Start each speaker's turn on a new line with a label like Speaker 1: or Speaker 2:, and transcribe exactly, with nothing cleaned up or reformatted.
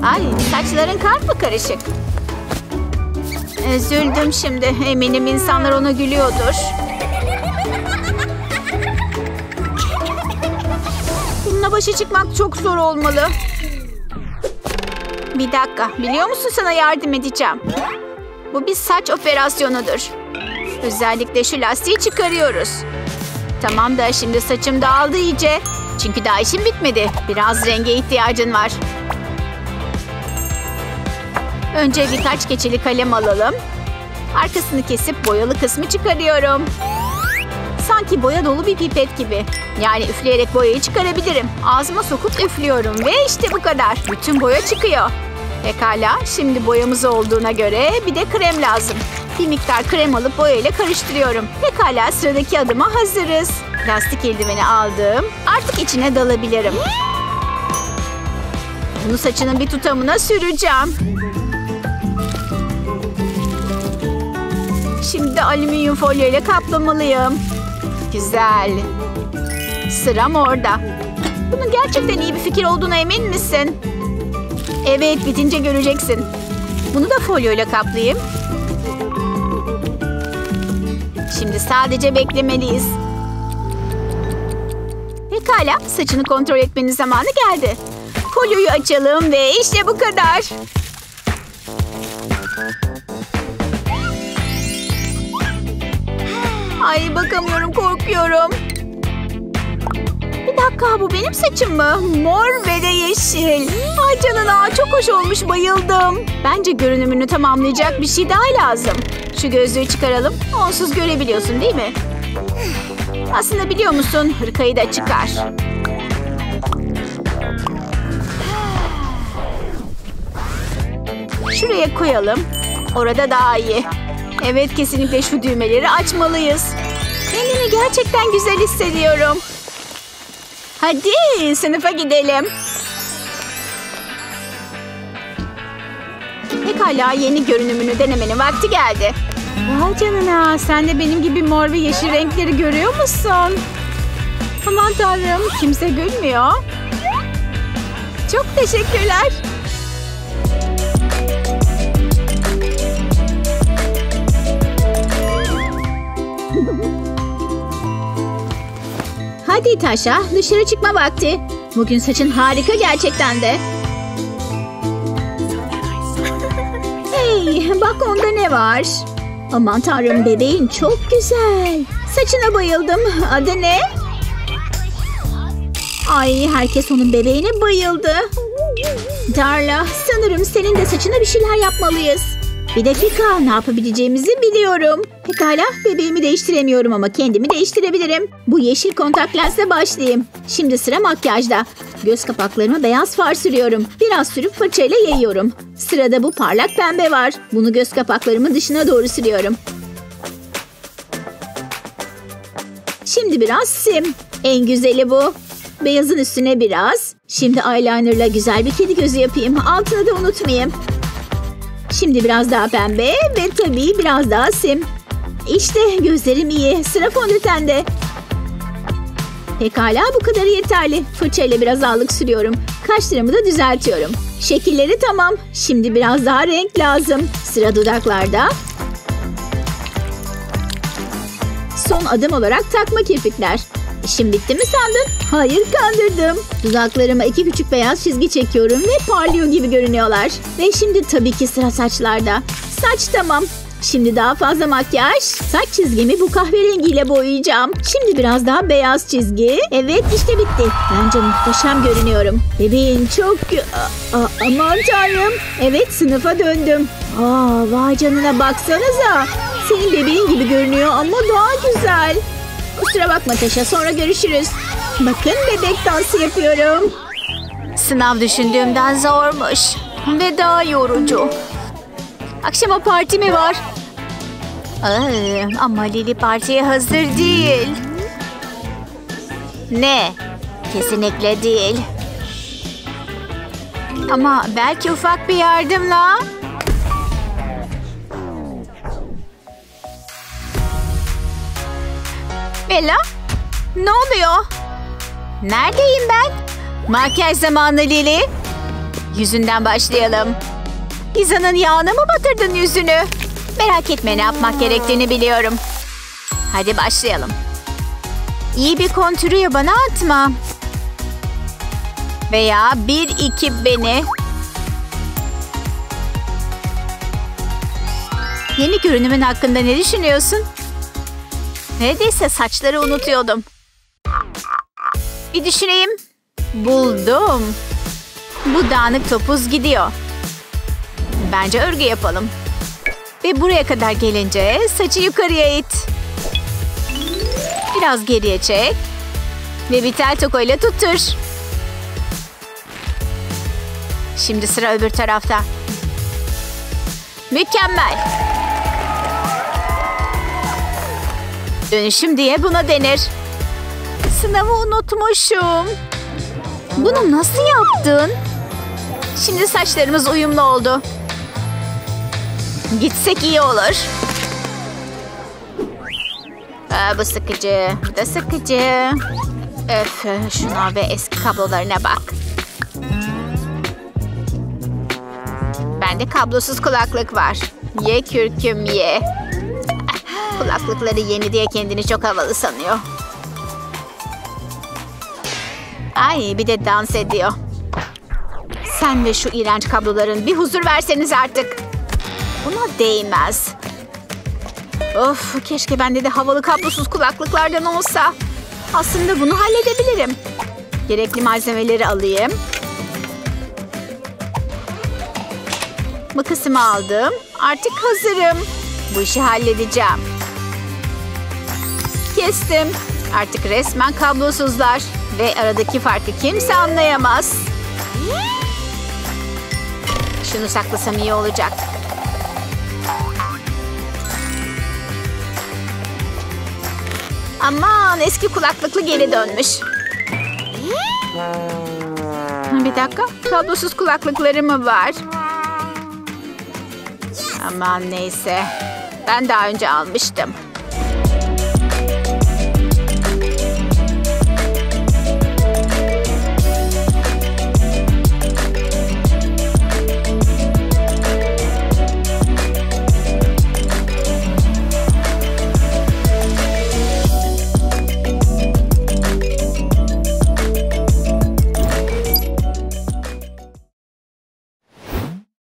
Speaker 1: Ay, saçların karma karışık. Üzüldüm şimdi. Eminim insanlar ona gülüyordur. Bununla başa çıkmak çok zor olmalı. Bir dakika. Biliyor musun, sana yardım edeceğim. Bu bir saç operasyonudur. Özellikle şu lastiği çıkarıyoruz. Tamam da şimdi saçım dağıldı iyice. Çünkü daha işim bitmedi. Biraz renge ihtiyacın var. Önce birkaç keçeli kalem alalım. Arkasını kesip boyalı kısmı çıkarıyorum. Sanki boya dolu bir pipet gibi. Yani üfleyerek boyayı çıkarabilirim. Ağzıma sokup üflüyorum ve işte bu kadar. Bütün boya çıkıyor. Pekala, şimdi boyamız olduğuna göre bir de krem lazım. Bir miktar krem alıp boyayla karıştırıyorum. Pekala, sıradaki adıma hazırız. Lastik eldiveni aldım. Artık içine dalabilirim. Bunu saçının bir tutamına süreceğim. Şimdi alüminyum folyo ile kaplamalıyım. Güzel. Sıram orada. Bunun gerçekten iyi bir fikir olduğuna emin misin? Evet, bitince göreceksin. Bunu da folyo ile kaplayayım. Şimdi sadece beklemeliyiz. Pekala, saçını kontrol etmenin zamanı geldi. Folyoyu açalım ve işte bu kadar. Ay, bakamıyorum, korkuyorum. Bir dakika, bu benim saçım mı? Mor ve de yeşil. Ay canına, çok hoş olmuş, bayıldım. Bence görünümünü tamamlayacak bir şey daha lazım. Şu gözlüğü çıkaralım. Onsuz görebiliyorsun değil mi? Aslında biliyor musun, hırkayı da çıkar. Şuraya koyalım. Orada daha iyi. Evet, kesinlikle şu düğmeleri açmalıyız. Kendimi gerçekten güzel hissediyorum. Hadi sınıfa gidelim. Pekala, yeni görünümünü denemenin vakti geldi. Vay canına, sen de benim gibi mor ve yeşil renkleri görüyor musun? Aman tanrım, kimse gülmüyor. Çok teşekkürler. Hadi Taşa, dışarı çıkma vakti. Bugün saçın harika gerçekten de. Hey, bak onda ne var? Aman tanrım, bebeğin çok güzel. Saçına bayıldım. Adı ne? Ay, herkes onun bebeğine bayıldı. Darla, sanırım senin de saçına bir şeyler yapmalıyız. Bir dakika, ne yapabileceğimizi biliyorum. Pekala, bebeğimi değiştiremiyorum ama kendimi değiştirebilirim. Bu yeşil kontak lensle başlayayım. Şimdi sıra makyajda. Göz kapaklarıma beyaz far sürüyorum. Biraz sürüp fırçayla yayıyorum. Sırada bu parlak pembe var. Bunu göz kapaklarımın dışına doğru sürüyorum. Şimdi biraz sim. En güzeli bu. Beyazın üstüne biraz. Şimdi eyelinerla güzel bir kedi gözü yapayım. Altını da unutmayayım. Şimdi biraz daha pembe ve tabii biraz daha sim. İşte gözlerim iyi. Sıra fondötende. Pekala, bu kadar yeterli. Fırçayla biraz allık sürüyorum. Kaşlarımı da düzeltiyorum. Şekilleri tamam. Şimdi biraz daha renk lazım. Sıra dudaklarda. Son adım olarak takma kirpikler. İşim bitti mi sandın? Hayır, kandırdım. Dudaklarıma iki küçük beyaz çizgi çekiyorum ve parlıyor gibi görünüyorlar. Ve şimdi tabii ki sıra saçlarda. Saç tamam. Şimdi daha fazla makyaj. Saç çizgimi bu kahverengiyle boyayacağım. Şimdi biraz daha beyaz çizgi. Evet, işte bitti. Bence muhteşem görünüyorum. Bebeğin çok... Aa, aman tanrım. Evet, sınıfa döndüm. Aa, vay canına, baksanıza. Senin bebeğin gibi görünüyor ama daha güzel. Kusura bakma Taşa, sonra görüşürüz. Bakın, bebek dansı yapıyorum. Sınav düşündüğümden zormuş. Ve daha yorucu. Akşama parti mi var? Ay, ama Lili partiye hazır değil. Ne? Kesinlikle değil. Ama belki ufak bir yardımla. Bella? Ne oluyor? Neredeyim ben? Makyaj zamanı Lili. Yüzünden başlayalım. Pizzanın yağına mı batırdın yüzünü? Merak etme, ne yapmak gerektiğini biliyorum. Hadi başlayalım. İyi bir kontürü bana atma. Veya bir iki beni. Yeni görünümün hakkında ne düşünüyorsun? Neredeyse saçları unutuyordum. Bir düşüneyim. Buldum. Bu dağınık topuz gidiyor. Bence örgü yapalım. Ve buraya kadar gelince saçı yukarıya it. Biraz geriye çek. Ve bir tel tokoyla tuttur. Şimdi sıra öbür tarafta. Mükemmel. Dönüşüm diye buna denir. Sınavı unutmuşum. Bunu nasıl yaptın? Şimdi saçlarımız uyumlu oldu. Gitsek iyi olur. Aa, bu sıkıcı. Bu da sıkıcı. Öf, şuna ve eski kablolarına bak. Bende kablosuz kulaklık var. Ye kürküm ye. Kulaklıkları yeni diye kendini çok havalı sanıyor. Ay, bir de dans ediyor. Sen ve şu iğrenç kabloların bir huzur verseniz artık. Buna değmez. Of, keşke bende de havalı kablosuz kulaklıklardan olsa. Aslında bunu halledebilirim. Gerekli malzemeleri alayım. Makasımı aldım. Artık hazırım. Bu işi halledeceğim. Kestim. Artık resmen kablosuzlar. Ve aradaki farkı kimse anlayamaz. Şunu saklasam iyi olacak. Aman, eski kulaklıklı geri dönmüş. Bir dakika. Kablosuz kulaklıkları mı var? Aman neyse. Ben daha önce almıştım.